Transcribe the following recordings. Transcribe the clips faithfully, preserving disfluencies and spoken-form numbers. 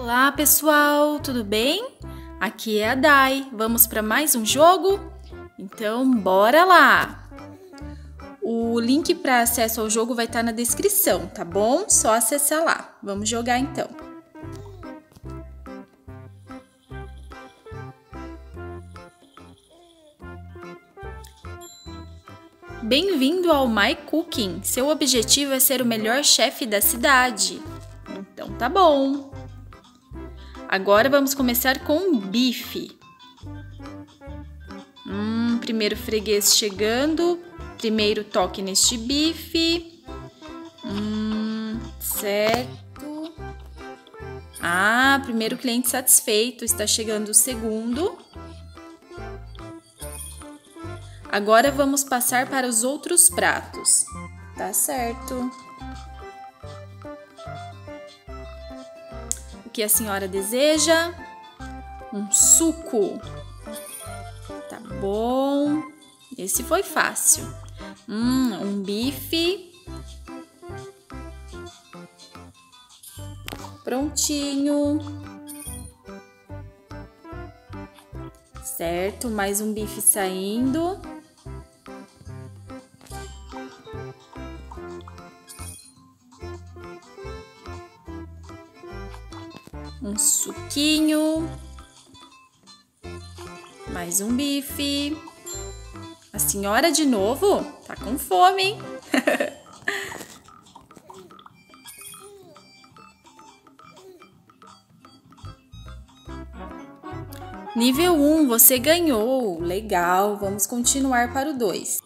Olá pessoal, tudo bem? Aqui é a Dai, vamos para mais um jogo? Então bora lá! O link para acesso ao jogo vai estar na descrição, tá bom? Só acessar lá, vamos jogar então! Bem-vindo ao My Cooking! Seu objetivo é ser o melhor chefe da cidade. Então tá bom! Agora vamos começar com o bife. Hum, primeiro freguês chegando. Primeiro toque neste bife. Hum, certo. Ah, primeiro cliente satisfeito. Está chegando o segundo. Agora vamos passar para os outros pratos. Tá certo. O que a senhora deseja? Um suco. Tá bom. Esse foi fácil. Hum, um bife. Prontinho. Certo, mais um bife saindo. Um suquinho, mais um bife. A senhora de novo? Tá com fome, hein? Nível um, você ganhou. Legal, vamos continuar para o dois.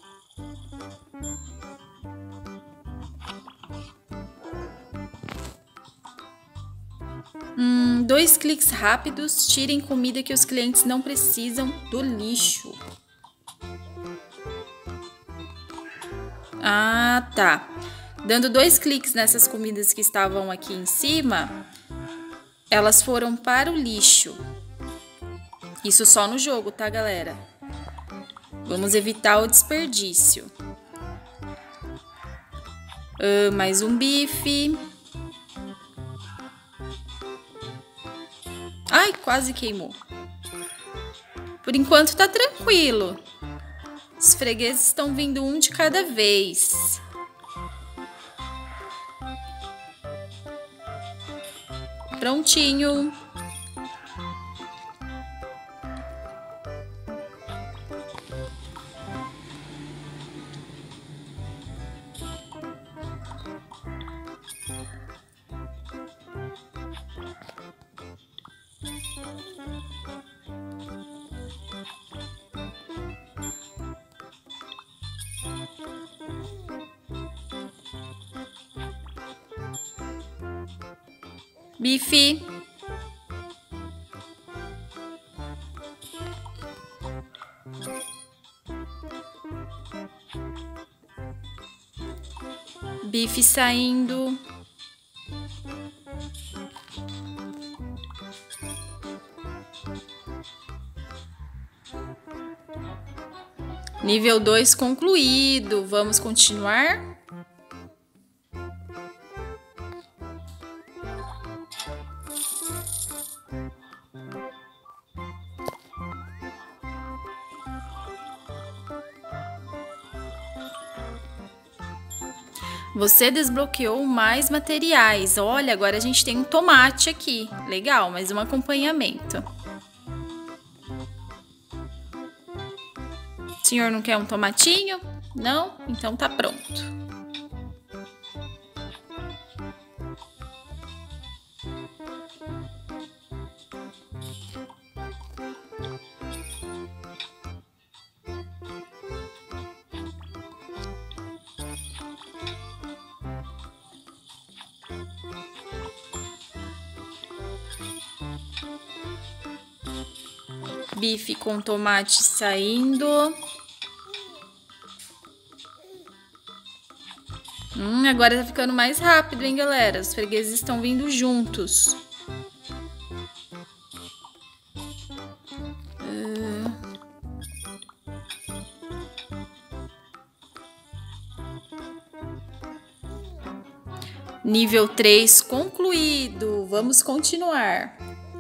Hum, dois cliques rápidos, tirem comida que os clientes não precisam do lixo. Ah, tá. Dando dois cliques nessas comidas que estavam aqui em cima, elas foram para o lixo. Isso só no jogo, tá, galera? Vamos evitar o desperdício. Ah, mais um bife. Ai, quase queimou. Por enquanto tá tranquilo. Os fregueses estão vindo um de cada vez. Prontinho. Bife. Bife saindo. Nível dois concluído. Vamos continuar? Você desbloqueou mais materiais. Olha, agora a gente tem um tomate aqui. Legal, mais um acompanhamento. O senhor não quer um tomatinho? Não? Então tá pronto. Bife com tomate saindo. Hum, agora tá ficando mais rápido, hein, galera? Os fregueses estão vindo juntos. Uh... Nível três concluído. vamos continuar.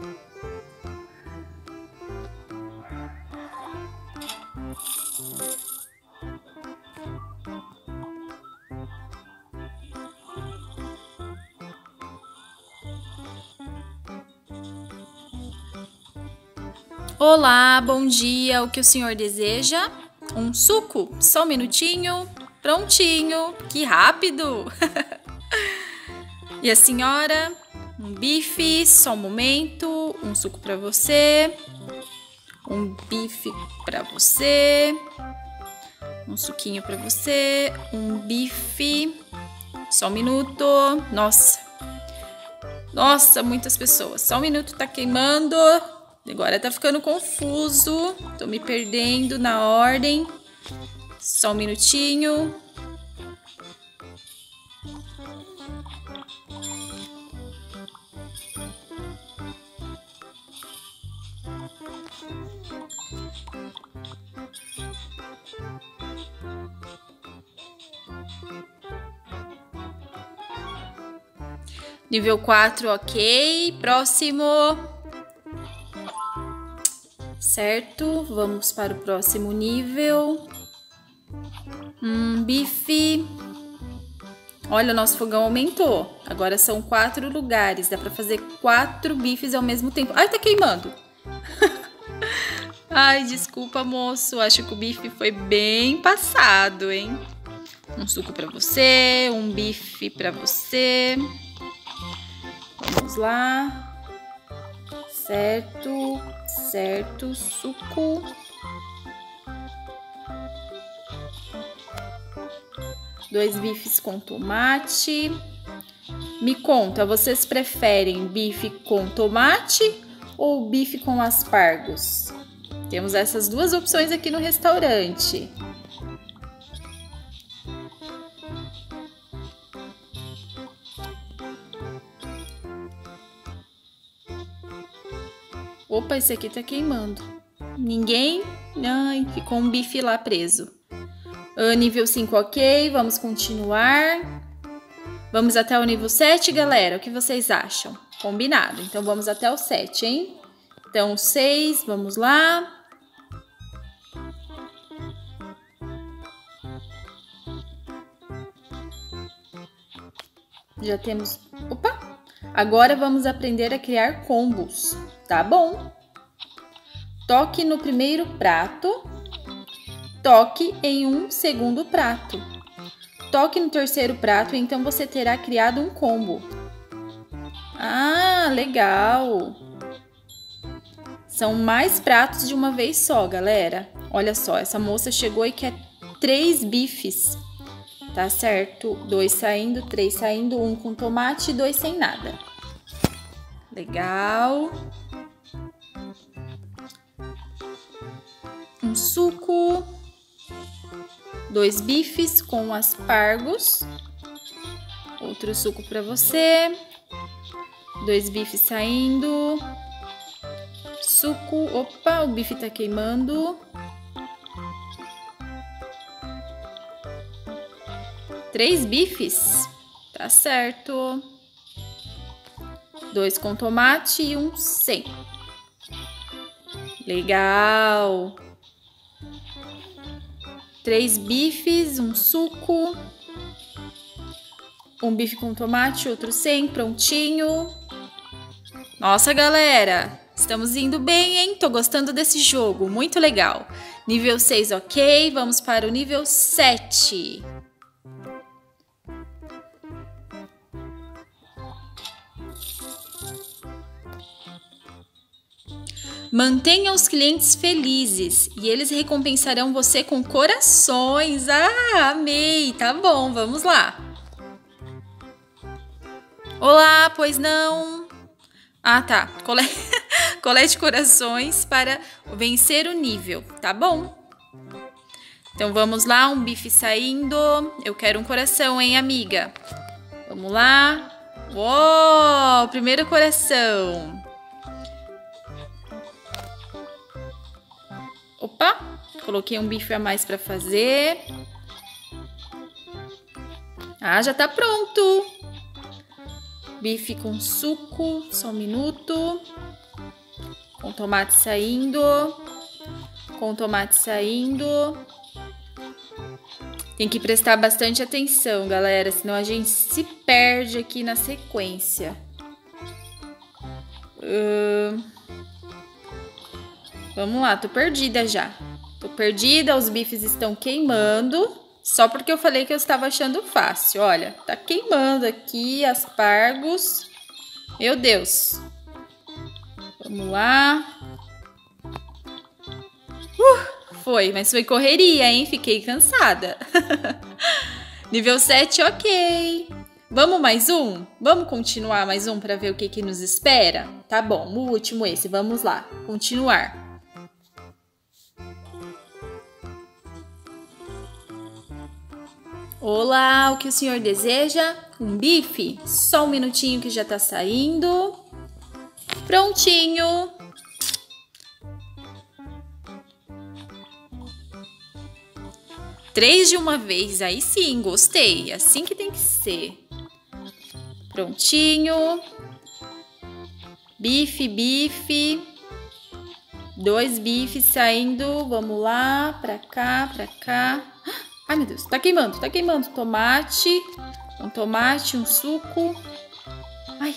Olá, bom dia. O que o senhor deseja? Um suco? Só um minutinho. Prontinho. Que rápido! E a senhora? Um bife, só um momento. Um suco para você. Um bife para você. Um suquinho para você. Um bife. Só um minuto. Nossa. Nossa, muitas pessoas. Só um minuto, tá queimando. Agora tá ficando confuso. Tô me perdendo na ordem. Só um minutinho. Nível quatro, ok. Próximo. Certo, vamos para o próximo nível. Hum, bife. Olha, o nosso fogão aumentou. Agora são quatro lugares. Dá para fazer quatro bifes ao mesmo tempo. Ai, tá queimando. Ai, desculpa, moço. Acho que o bife foi bem passado, hein? Um suco para você, um bife para você. Vamos lá. Certo, certo, suco. Dois bifes com tomate. Me conta, vocês preferem bife com tomate ou bife com aspargos? Temos essas duas opções aqui no restaurante. Opa, esse aqui tá queimando. Ninguém? Ai, ficou um bife lá preso. Uh, nível cinco, ok. Vamos continuar. Vamos até o nível sete, galera. O que vocês acham? Combinado. Então, vamos até o sete, hein? Então, seis, vamos lá. Já temos... Opa! Agora, vamos aprender a criar combos. Tá bom? Toque no primeiro prato. Toque em um segundo prato. Toque no terceiro prato, então você terá criado um combo. Ah, legal! São mais pratos de uma vez só, galera. Olha só, essa moça chegou e quer três bifes. Tá certo? Dois saindo, três saindo, um com tomate e dois sem nada. Legal. Um suco. Dois bifes com aspargos. Outro suco para você. Dois bifes saindo. Suco. Opa, o bife tá queimando. Três bifes. Tá certo. Dois com tomate e um sem. Legal. Três bifes, um suco. Um bife com tomate, outro sem, prontinho. Nossa, galera, estamos indo bem, hein? Tô gostando desse jogo, muito legal. Nível seis, ok. Vamos para o nível sete. Mantenha os clientes felizes e eles recompensarão você com corações. Ah, amei! Tá bom, vamos lá. Olá, pois não? Ah, tá. Cole... Colete corações para vencer o nível, tá bom? Então vamos lá, um bife saindo. Eu quero um coração, hein, amiga? Vamos lá. Uou, primeiro coração. Opa, coloquei um bife a mais para fazer. Ah, já tá pronto. Bife com suco, só um minuto. Com tomate saindo. Com tomate saindo. Tem que prestar bastante atenção, galera, senão a gente se perde aqui na sequência. Uh... Vamos lá, tô perdida já. Tô perdida, os bifes estão queimando. Só porque eu falei que eu estava achando fácil. Olha, tá queimando aqui, aspargos. Meu Deus. Vamos lá. Uh, foi, mas foi correria, hein? Fiquei cansada. Nível sete, ok. Vamos mais um? Vamos continuar mais um para ver o que, que nos espera? Tá bom, o último esse. Vamos lá, continuar. Olá, o que o senhor deseja? Um bife? Só um minutinho que já tá saindo. Prontinho. Três de uma vez, aí sim, gostei. Assim que tem que ser. Prontinho. Bife, bife. Dois bifes saindo. Vamos lá, pra cá, pra cá. Ai, meu Deus, tá queimando, tá queimando. Tomate, um tomate, um suco. Ai.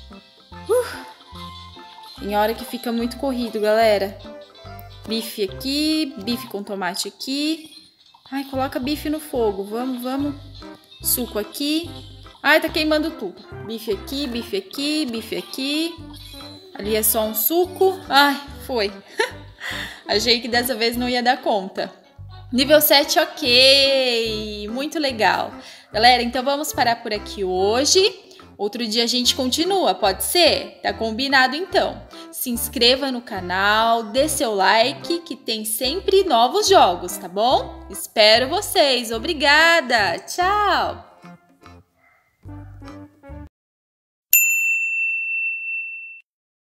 Uh. Tem hora que fica muito corrido, galera. Bife aqui, bife com tomate aqui. Ai, coloca bife no fogo. Vamos, vamos. Suco aqui. Ai, tá queimando tudo. Bife aqui, bife aqui, bife aqui. Ali é só um suco. Ai, foi. Achei que dessa vez não ia dar conta. Nível sete, ok. Muito legal. Galera, então vamos parar por aqui hoje. Outro dia a gente continua, pode ser? Tá combinado então. Se inscreva no canal, dê seu like, que tem sempre novos jogos, tá bom? Espero vocês. Obrigada. Tchau.